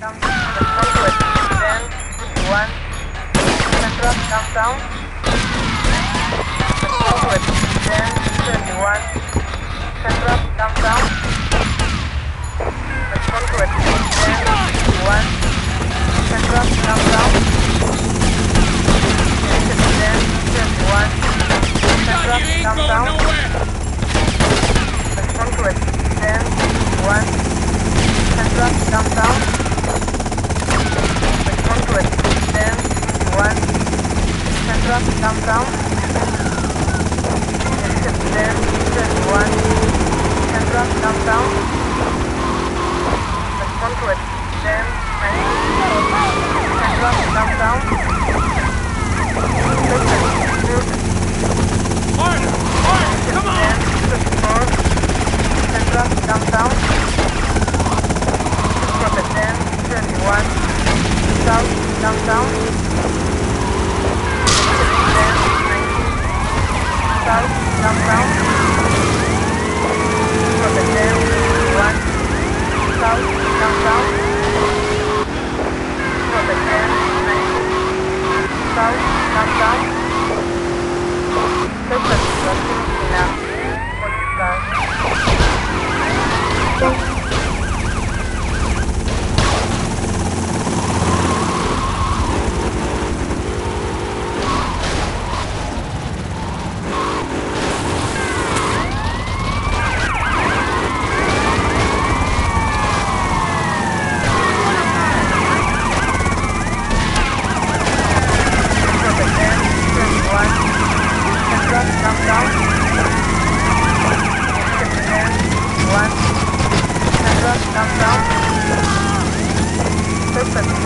come to it. Then 51. Central, come down. Come to it. Then 21. Central, come down. Come to it. Then 51. Central, come down. Then 21. Central, come down. Come to it. Then 1. Central, come down. Come to it. Then 1. Central, come down. Then 1. Central, come down. Come to it. Then 9. Central, come down. Harder! Come on! Then 54. Central, come down. Then 21. South, come down. Then 19. South, come down. Then 1. South, come down. Then 19. South, come down. Total crossing enough. Police car. Come down. Perfect.